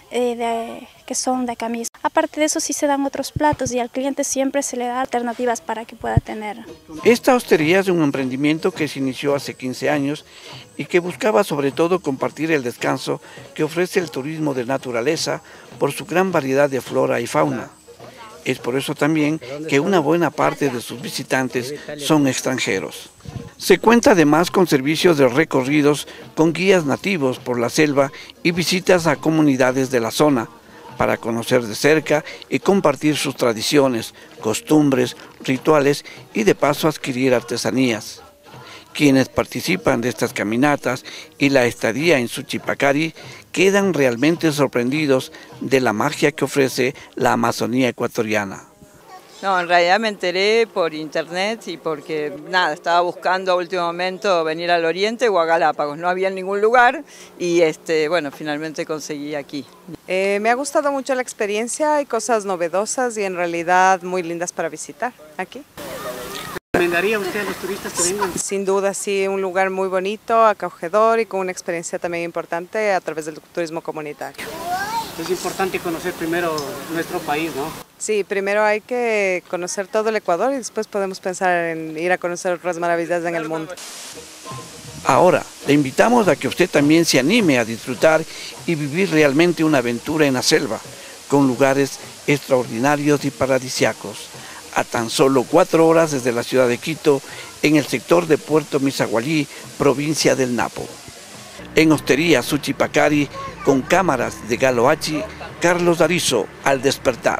que son de acá mismo. Aparte de eso sí se dan otros platos y al cliente siempre se le da alternativas para que pueda tener. Esta hostería es un emprendimiento que se inició hace 15 años y que buscaba sobre todo compartir el descanso que ofrece el turismo de naturaleza por su gran variedad de flora y fauna. Es por eso también que una buena parte de sus visitantes son extranjeros. Se cuenta además con servicios de recorridos con guías nativos por la selva y visitas a comunidades de la zona para conocer de cerca y compartir sus tradiciones, costumbres, rituales y de paso adquirir artesanías. Quienes participan de estas caminatas y la estadía en Suchipacari quedan realmente sorprendidos de la magia que ofrece la Amazonía ecuatoriana. No, en realidad me enteré por internet y porque estaba buscando a último momento venir al Oriente o a Galápagos. No había en ningún lugar y bueno, finalmente conseguí aquí. Me ha gustado mucho la experiencia, hay cosas novedosas y en realidad muy lindas para visitar aquí. ¿Recomendaría usted a los turistas que vengan? Sin duda, sí, un lugar muy bonito, acogedor y con una experiencia también importante a través del turismo comunitario. Es importante conocer primero nuestro país, ¿no? Sí, primero hay que conocer todo el Ecuador y después podemos pensar en ir a conocer otras maravillas en el mundo. Ahora, le invitamos a que usted también se anime a disfrutar y vivir realmente una aventura en la selva, con lugares extraordinarios y paradisíacos, a tan solo 4 horas desde la ciudad de Quito, en el sector de Puerto Misaguallí, provincia del Napo. En Hostería Suchipacari, con cámaras de Galo Hachi, Carlos Darizo, Al Despertar.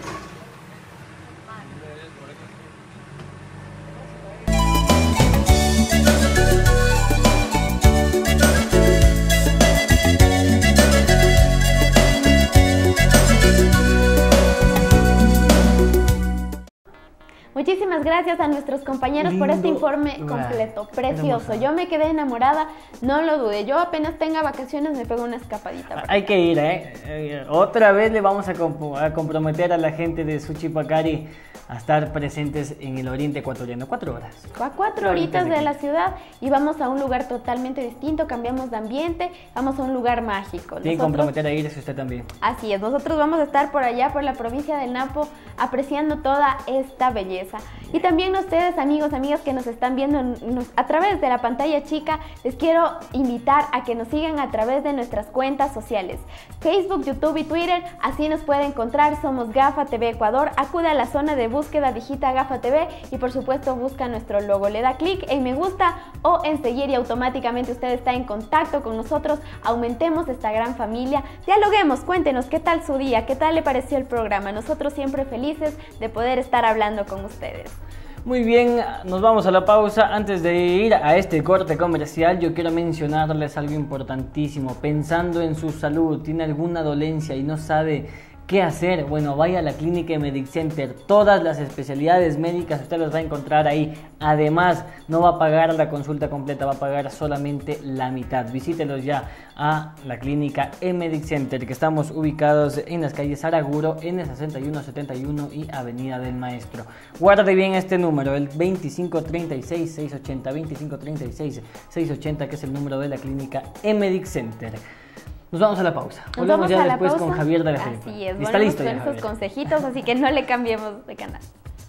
Muchísimas Muchísimas gracias a nuestros compañeros por este informe completo, precioso. Yo me quedé enamorada, no lo dudé. Yo apenas tenga vacaciones me pego una escapadita. Hay que ir, otra vez le vamos a comprometer a la gente de Suchi Pacari a estar presentes en el oriente ecuatoriano. 4 horas. A 4 horitas de la ciudad y vamos a un lugar totalmente distinto, cambiamos de ambiente, vamos a un lugar mágico. Tiene que comprometer a irse usted también. Así es, nosotros vamos a estar por allá, por la provincia del Napo, apreciando toda esta belleza. Y también ustedes, amigos, amigas que nos están viendo a través de la pantalla chica, les quiero invitar a que nos sigan a través de nuestras cuentas sociales, Facebook, YouTube y Twitter. Así nos puede encontrar, somos Gafa TV Ecuador. Acude a la zona de búsqueda, digita Gafa TV y por supuesto busca nuestro logo, le da clic en me gusta o en seguir y automáticamente usted está en contacto con nosotros. Aumentemos esta gran familia, dialoguemos, cuéntenos qué tal su día, qué tal le pareció el programa. Nosotros siempre felices de poder estar hablando con ustedes. Muy bien, nos vamos a la pausa. Antes de ir a este corte comercial, yo quiero mencionarles algo importantísimo. Pensando en su salud, tiene alguna dolencia y no sabe ¿qué hacer? Bueno, vaya a la clínica Medic Center. Todas las especialidades médicas usted las va a encontrar ahí. Además, no va a pagar la consulta completa, va a pagar solamente la mitad. Visítelos ya a la clínica Medic Center, que estamos ubicados en las calles Araguro, N6171 y Avenida del Maestro. Guarde bien este número, el 2536-680, 2536-680, que es el número de la clínica Medic Center. Nos vamos a la pausa. Volvemos ya después con Javier de la Felipa. Así es, está listo ya, con sus consejitos, así que no le cambiemos de canal.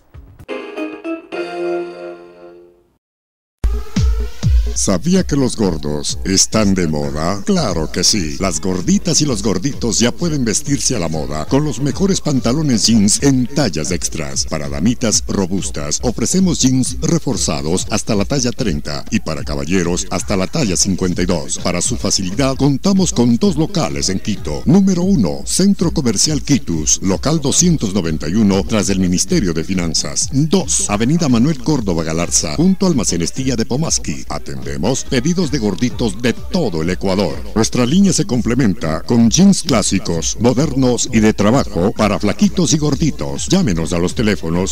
¿Sabía que los gordos están de moda? Claro que sí. Las gorditas y los gorditos ya pueden vestirse a la moda con los mejores pantalones jeans en tallas extras. Para damitas robustas ofrecemos jeans reforzados hasta la talla 30 y para caballeros hasta la talla 52. Para su facilidad contamos con 2 locales en Quito. Número 1, Centro Comercial Quitus, local 291 tras el Ministerio de Finanzas. 2, Avenida Manuel Córdoba Galarza, junto al Almacén Estilla de Pomasqui. Atendemos pedidos de gorditos de todo el Ecuador. Nuestra línea se complementa con jeans clásicos, modernos y de trabajo para flaquitos y gorditos. Llámenos a los teléfonos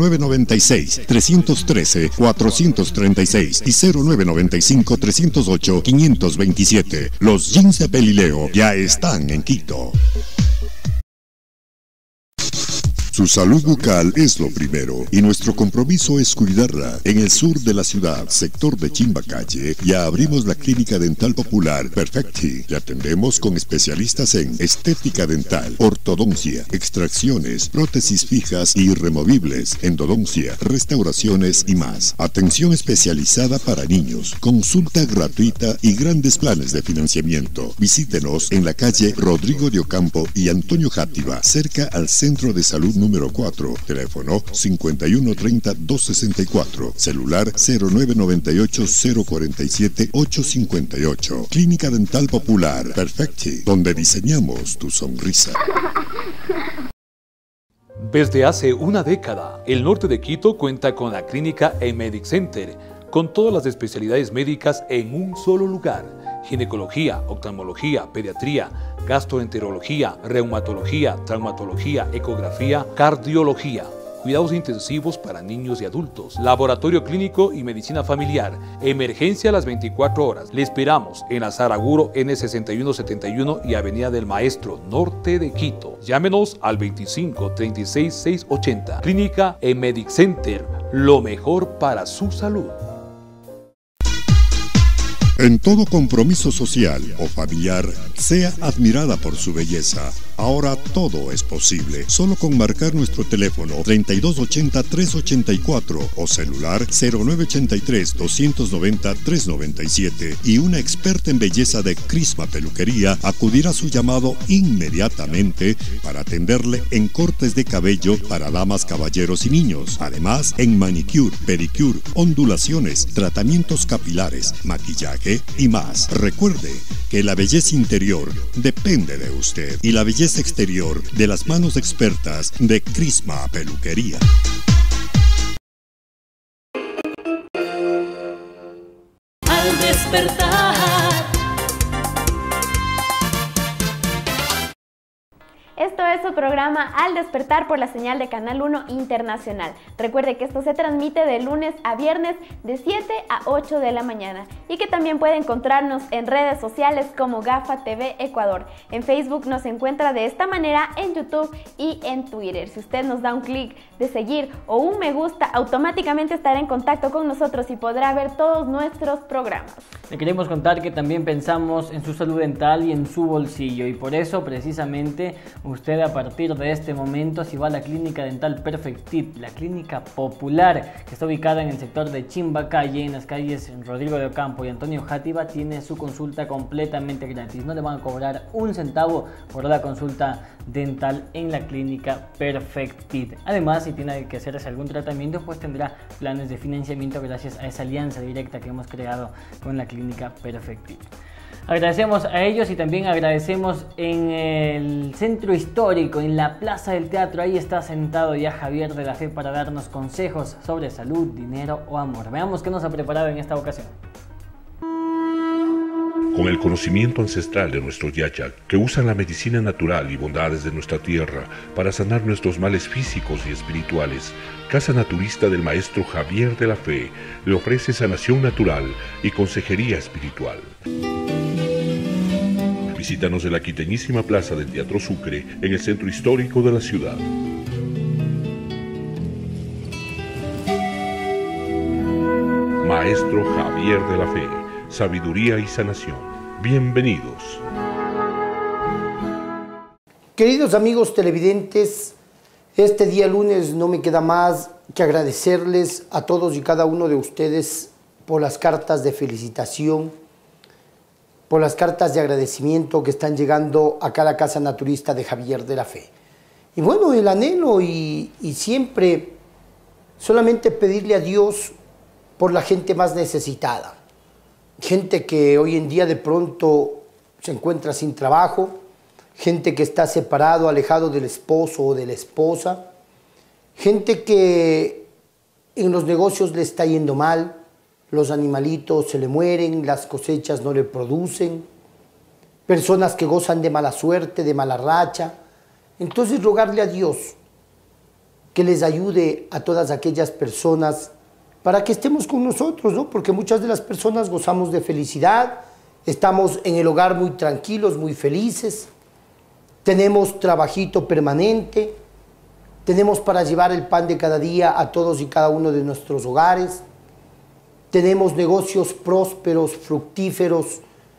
0996-313-436 y 0995-308-527. Los jeans de Pelileo ya están en Quito. Su salud bucal es lo primero y nuestro compromiso es cuidarla. En el sur de la ciudad, sector de Chimbacalle, ya abrimos la clínica dental popular Perfecti. Le atendemos con especialistas en estética dental, ortodoncia, extracciones, prótesis fijas y removibles, endodoncia, restauraciones y más. Atención especializada para niños, consulta gratuita y grandes planes de financiamiento. Visítenos en la calle Rodrigo de Ocampo y Antonio Játiva, cerca al Centro de Salud número 4, teléfono 5130-264, celular 0998-047-858. Clínica Dental Popular Perfecti, donde diseñamos tu sonrisa. Desde hace una década, el norte de Quito cuenta con la clínica Medic Center, con todas las especialidades médicas en un solo lugar. Ginecología, oftalmología, pediatría, gastroenterología, reumatología, traumatología, ecografía, cardiología, cuidados intensivos para niños y adultos, laboratorio clínico y medicina familiar, emergencia a las 24 horas. Le esperamos en la Saraguro N6171 y Avenida del Maestro, norte de Quito. Llámenos al 2536-680. Clínica Medic Center, lo mejor para su salud. En todo compromiso social o familiar, sea admirada por su belleza. Ahora todo es posible, solo con marcar nuestro teléfono 3280-384 o celular 0983-290-397 y una experta en belleza de Crisma Peluquería acudirá a su llamado inmediatamente para atenderle en cortes de cabello para damas, caballeros y niños. Además, en manicure, pedicure, ondulaciones, tratamientos capilares, maquillaje y más. Recuerde que la belleza interior depende de usted y la belleza exterior de las manos expertas de Crisma Peluquería. Al despertar. Esto es su programa Al Despertar por la señal de Canal 1 Internacional. Recuerde que esto se transmite de lunes a viernes de 7 a 8 de la mañana y que también puede encontrarnos en redes sociales como Gafa TV Ecuador. En Facebook nos encuentra de esta manera, en YouTube y en Twitter. Si usted nos da un clic de seguir o un me gusta, automáticamente estará en contacto con nosotros y podrá ver todos nuestros programas. Le queremos contar que también pensamos en su salud dental y en su bolsillo, y por eso precisamente usted a partir de este momento, si va a la clínica dental Perfectit, la clínica popular que está ubicada en el sector de Chimbacalle, en las calles Rodrigo de Ocampo y Antonio Játiva, tiene su consulta completamente gratis. No le van a cobrar un centavo por la consulta dental en la clínica Perfectit. Además, si tiene que hacerse algún tratamiento, pues tendrá planes de financiamiento gracias a esa alianza directa que hemos creado con la clínica Perfectit. Agradecemos a ellos y también agradecemos en el centro histórico, en la Plaza del Teatro. Ahí está sentado ya Javier de la Fe para darnos consejos sobre salud, dinero o amor. Veamos qué nos ha preparado en esta ocasión. Con el conocimiento ancestral de nuestros yayak, que usan la medicina natural y bondades de nuestra tierra para sanar nuestros males físicos y espirituales, Casa Naturista del Maestro Javier de la Fe le ofrece sanación natural y consejería espiritual. Visítanos en la quiteñísima plaza del Teatro Sucre, en el centro histórico de la ciudad. Maestro Javier de la Fe, sabiduría y sanación. Bienvenidos. Queridos amigos televidentes, este día lunes no me queda más que agradecerles a todos y cada uno de ustedes por las cartas de felicitación, por las cartas de agradecimiento que están llegando acá a la Casa Naturista de Javier de la Fe. Y bueno, el anhelo y siempre solamente pedirle a Dios por la gente más necesitada. Gente que hoy en día de pronto se encuentra sin trabajo, gente que está separado, alejado del esposo o de la esposa, gente que en los negocios le está yendo mal, los animalitos se le mueren, las cosechas no le producen, personas que gozan de mala suerte, de mala racha. Entonces rogarle a Dios que les ayude a todas aquellas personas para que estemos con nosotros, ¿no? Porque muchas de las personas gozamos de felicidad, estamos en el hogar muy tranquilos, muy felices, tenemos trabajito permanente, tenemos para llevar el pan de cada día a todos y cada uno de nuestros hogares, tenemos negocios prósperos, fructíferos.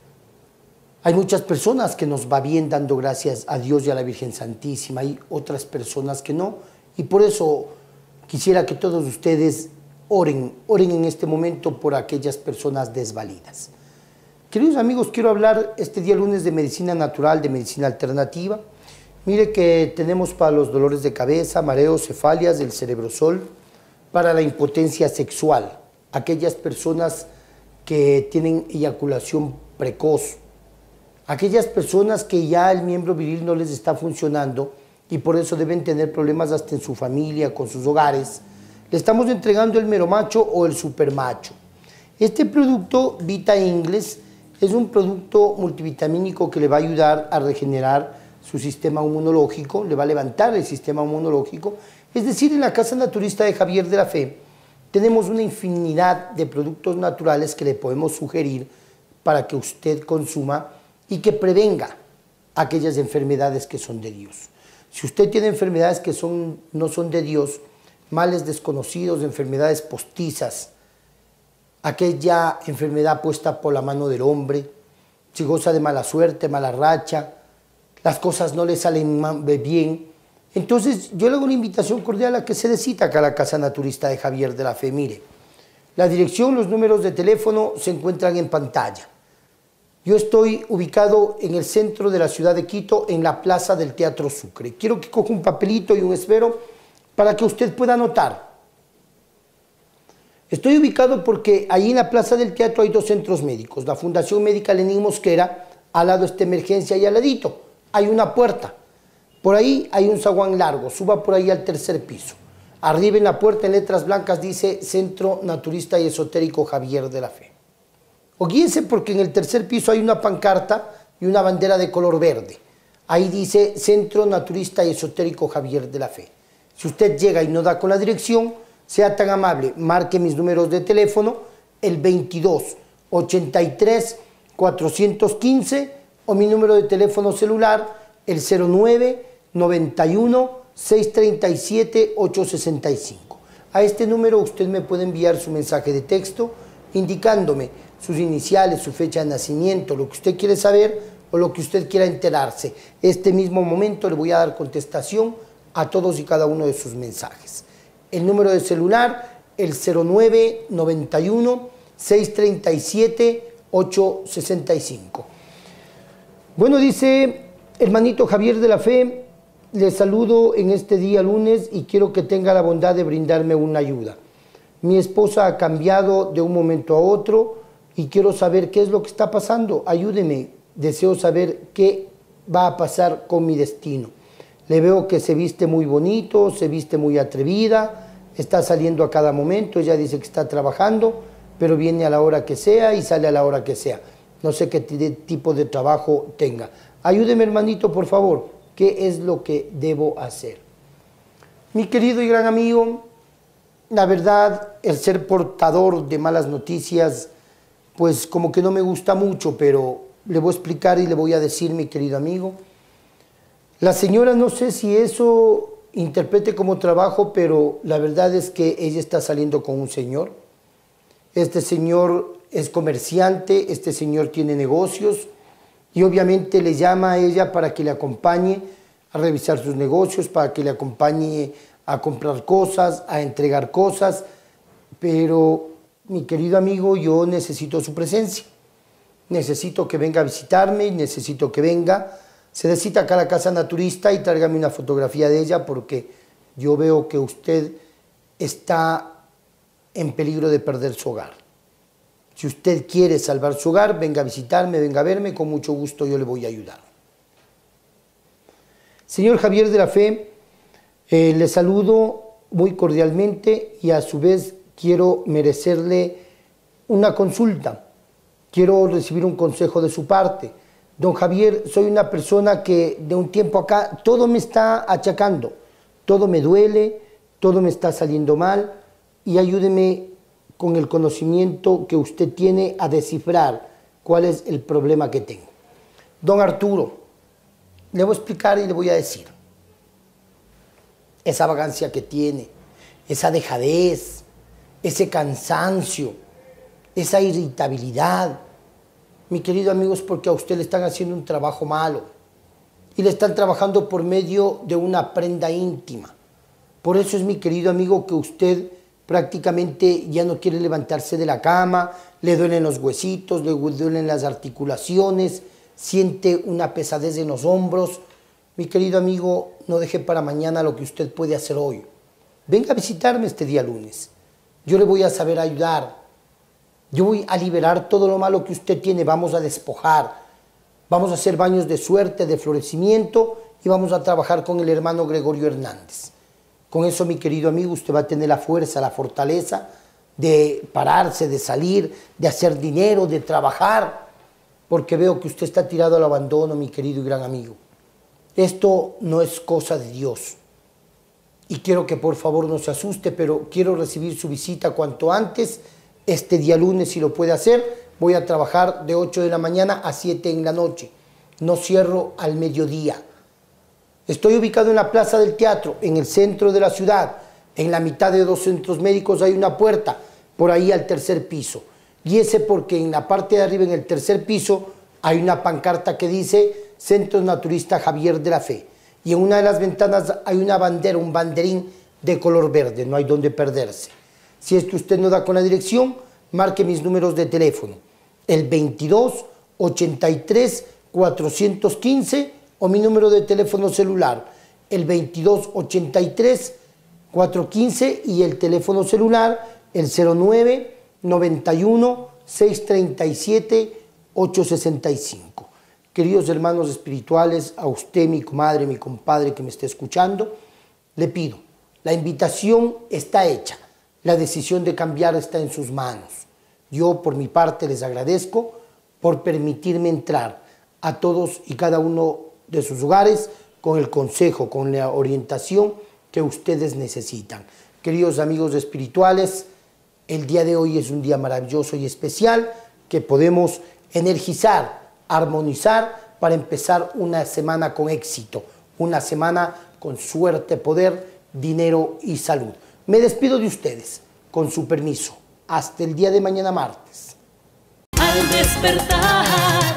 Hay muchas personas que nos va bien dando gracias a Dios y a la Virgen Santísima, hay otras personas que no, y por eso quisiera que todos ustedes oren en este momento por aquellas personas desvalidas. Queridos amigos, quiero hablar este día lunes de medicina natural, de medicina alternativa. Mire que tenemos para los dolores de cabeza, mareos, cefalias, del cerebrosol, para la impotencia sexual, aquellas personas que tienen eyaculación precoz, aquellas personas que ya el miembro viril no les está funcionando y por eso deben tener problemas hasta en su familia, con sus hogares. Le estamos entregando el meromacho o el supermacho. Este producto Vita Ingles es un producto multivitamínico que le va a ayudar a regenerar su sistema inmunológico, le va a levantar el sistema inmunológico. Es decir, en la Casa Naturista de Javier de la Fe tenemos una infinidad de productos naturales que le podemos sugerir para que usted consuma y que prevenga aquellas enfermedades que son de Dios. Si usted tiene enfermedades que no son de Dios, males desconocidos, enfermedades postizas, aquella enfermedad puesta por la mano del hombre, si goza de mala suerte, mala racha, las cosas no le salen bien, entonces yo le hago una invitación cordial a que se dé cita acá a la Casa Naturista de Javier de la Fe. Mire, la dirección, los números de teléfono se encuentran en pantalla. Yo estoy ubicado en el centro de la ciudad de Quito, en la plaza del Teatro Sucre. Quiero que coja un papelito y un esfero para que usted pueda anotar. Estoy ubicado porque ahí en la plaza del teatro hay dos centros médicos. La Fundación Médica Lenín Mosquera, al lado está Emergencia y al ladito hay una puerta. Por ahí hay un zaguán largo, suba por ahí al tercer piso. Arriba en la puerta en letras blancas dice Centro Naturista y Esotérico Javier de la Fe. O guíense porque en el tercer piso hay una pancarta y una bandera de color verde. Ahí dice Centro Naturista y Esotérico Javier de la Fe. Si usted llega y no da con la dirección, sea tan amable, marque mis números de teléfono, el 22 83 415 o mi número de teléfono celular, el 09 91 637 865. A este número usted me puede enviar su mensaje de texto indicándome sus iniciales, su fecha de nacimiento, lo que usted quiere saber o lo que usted quiera enterarse. Este mismo momento le voy a dar contestación a todos y cada uno de sus mensajes. El número de celular, el 09 91 637 865. Bueno, dice hermanito Javier de la Fe, le saludo en este día lunes y quiero que tenga la bondad de brindarme una ayuda. Mi esposa ha cambiado de un momento a otro y quiero saber qué es lo que está pasando. Ayúdeme, deseo saber qué va a pasar con mi destino. Le veo que se viste muy bonito, se viste muy atrevida, está saliendo a cada momento, ella dice que está trabajando, pero viene a la hora que sea y sale a la hora que sea. No sé qué tipo de trabajo tenga. Ayúdeme, hermanito, por favor. ¿Qué es lo que debo hacer? Mi querido y gran amigo, la verdad, el ser portador de malas noticias, pues como que no me gusta mucho, pero le voy a explicar y le voy a decir, mi querido amigo. La señora, no sé si eso interprete como trabajo, pero la verdad es que ella está saliendo con un señor. Este señor es comerciante, este señor tiene negocios y obviamente le llama a ella para que le acompañe a revisar sus negocios, para que le acompañe a comprar cosas, a entregar cosas, pero mi querido amigo, yo necesito su presencia, necesito que venga a visitarme, necesito que venga, se necesita acá a la Casa Naturista y tráigame una fotografía de ella porque yo veo que usted está en peligro de perder su hogar. Si usted quiere salvar su hogar, venga a visitarme, venga a verme, con mucho gusto yo le voy a ayudar. Señor Javier de la Fe, le saludo muy cordialmente y a su vez quiero merecerle una consulta. Quiero recibir un consejo de su parte. Don Javier, soy una persona que de un tiempo acá todo me está achacando, todo me duele, todo me está saliendo mal y ayúdeme con el conocimiento que usted tiene a descifrar cuál es el problema que tengo. Don Arturo, le voy a explicar y le voy a decir. Esa vagancia que tiene, esa dejadez, ese cansancio, esa irritabilidad, mi querido amigo, es porque a usted le están haciendo un trabajo malo y le están trabajando por medio de una prenda íntima. Por eso es, mi querido amigo, que usted prácticamente ya no quiere levantarse de la cama, le duelen los huesitos, le duelen las articulaciones, siente una pesadez en los hombros. Mi querido amigo, no deje para mañana lo que usted puede hacer hoy. Venga a visitarme este día lunes. Yo le voy a saber ayudar. Yo voy a liberar todo lo malo que usted tiene. Vamos a despojar. Vamos a hacer baños de suerte, de florecimiento y vamos a trabajar con el hermano Gregorio Hernández. Con eso, mi querido amigo, usted va a tener la fuerza, la fortaleza de pararse, de salir, de hacer dinero, de trabajar, porque veo que usted está tirado al abandono, mi querido y gran amigo. Esto no es cosa de Dios. Y quiero que por favor no se asuste, pero quiero recibir su visita cuanto antes. Este día lunes, si lo puede hacer, voy a trabajar de 8 de la mañana a 7 en la noche. No cierro al mediodía. Estoy ubicado en la Plaza del Teatro, en el centro de la ciudad. En la mitad de 2 centros médicos hay una puerta, por ahí al tercer piso. Guíese porque en la parte de arriba, en el tercer piso, hay una pancarta que dice Centro Naturista Javier de la Fe. Y en una de las ventanas hay una bandera, un banderín de color verde, no hay donde perderse. Si es que usted no da con la dirección, marque mis números de teléfono, el 22 83 415 o mi número de teléfono celular, el 22 83 415 y el teléfono celular, el 09 91 637 865. Queridos hermanos espirituales, a usted, mi comadre, mi compadre que me esté escuchando, le pido, la invitación está hecha, la decisión de cambiar está en sus manos. Yo, por mi parte, les agradezco por permitirme entrar a todos y cada uno de sus hogares con el consejo, con la orientación que ustedes necesitan. Queridos amigos espirituales, el día de hoy es un día maravilloso y especial que podemos energizar, armonizar para empezar una semana con éxito, una semana con suerte, poder, dinero y salud. Me despido de ustedes, con su permiso. Hasta el día de mañana martes. Al despertar.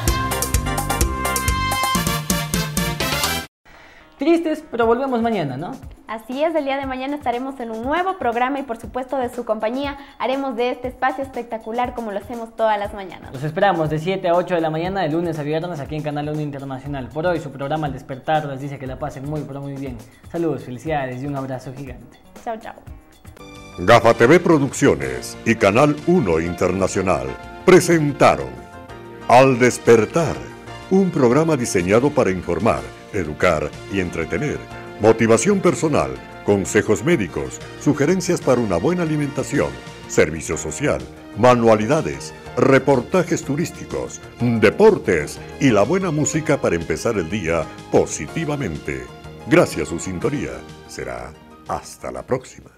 Tristes, pero volvemos mañana, ¿no? Así es, el día de mañana estaremos en un nuevo programa y por supuesto de su compañía haremos de este espacio espectacular como lo hacemos todas las mañanas. Los esperamos de 7 a 8 de la mañana, de lunes a viernes, aquí en Canal 1 Internacional. Por hoy su programa Al Despertar les dice que la pasen muy, pero muy bien. Saludos, felicidades y un abrazo gigante. Chao, chao. Gafa TV Producciones y Canal 1 Internacional presentaron Al Despertar, un programa diseñado para informar, educar y entretener, motivación personal, consejos médicos, sugerencias para una buena alimentación, servicio social, manualidades, reportajes turísticos, deportes y la buena música para empezar el día positivamente. Gracias a su sintonía. Será hasta la próxima.